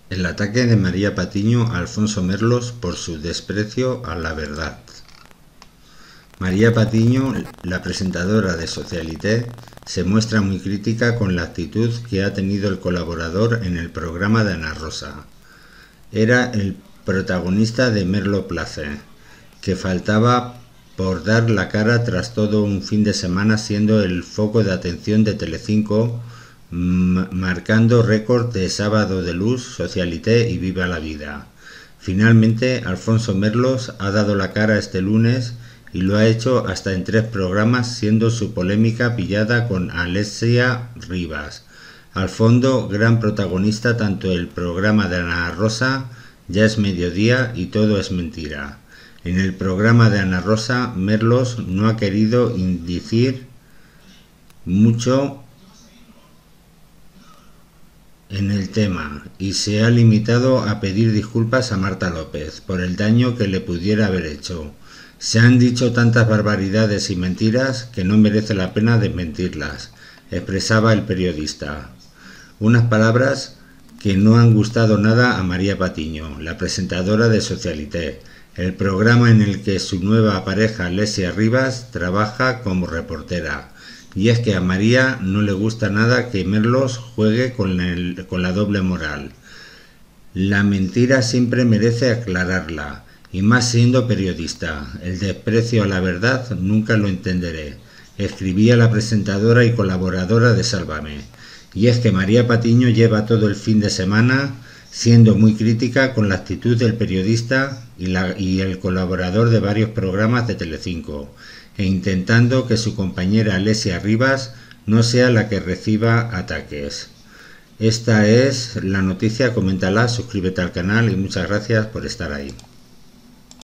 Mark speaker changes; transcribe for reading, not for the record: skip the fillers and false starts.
Speaker 1: El ataque de María Patiño a Alfonso Merlos por su desprecio a la verdad. María Patiño, la presentadora de Socialité, se muestra muy crítica con la actitud que ha tenido el colaborador en el programa de Ana Rosa. Era el protagonista de Merlo Place, que faltaba por dar la cara tras todo un fin de semana siendo el foco de atención de Telecinco, marcando récord de Sábado de Luz, Socialité y Viva la Vida. Finalmente, Alfonso Merlos ha dado la cara este lunes y lo ha hecho hasta en 3 programas, siendo su polémica pillada con Alessia Rivas. Al fondo, gran protagonista tanto el programa de Ana Rosa, Ya es mediodía y todo es mentira. En el programa de Ana Rosa, Merlos no ha querido indicir mucho en el tema y se ha limitado a pedir disculpas a Marta López por el daño que le pudiera haber hecho. Se han dicho tantas barbaridades y mentiras que no merece la pena desmentirlas, expresaba el periodista. Unas palabras que no han gustado nada a María Patiño, la presentadora de Socialité, el programa en el que su nueva pareja Alessia Rivas trabaja como reportera. Y es que a María no le gusta nada que Merlos juegue con la doble moral. La mentira siempre merece aclararla, y más siendo periodista. El desprecio a la verdad nunca lo entenderé, escribía la presentadora y colaboradora de Sálvame. Y es que María Patiño lleva todo el fin de semana siendo muy crítica con la actitud del periodista y el colaborador de varios programas de Telecinco, e intentando que su compañera Alessia Rivas no sea la que reciba ataques. Esta es la noticia, coméntala, suscríbete al canal y muchas gracias por estar ahí.